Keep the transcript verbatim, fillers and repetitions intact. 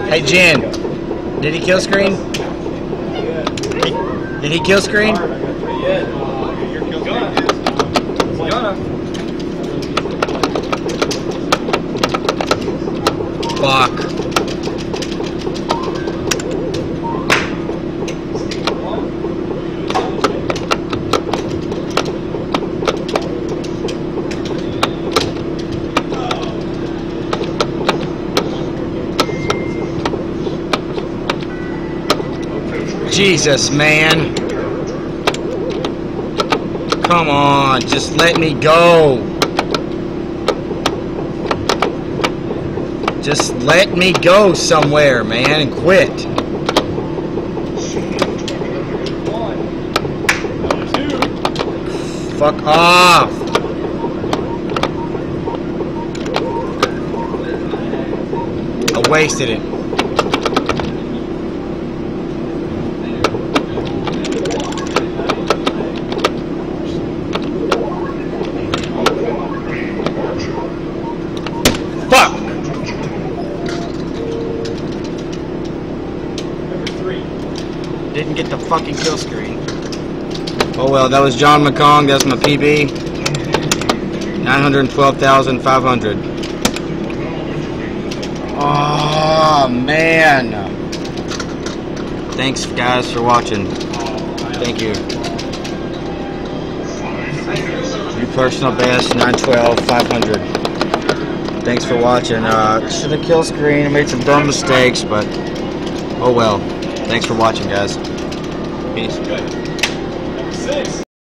Hey Jen, did he kill screen? He, did he kill screen? Fuck. Jesus, man. Come on, just let me go. Just let me go somewhere, man, and quit. Fuck off. I wasted it. Fuck! Didn't get the fucking kill screen. Oh well, that was John McCong. That's my P B. nine hundred twelve thousand five hundred. Oh man. Thanks guys for watching. Thank you. Your personal best nine twelve five hundred. Thanks for watching. Uh, should have kill screen. I made some dumb mistakes, but oh well. Thanks for watching, guys. Peace.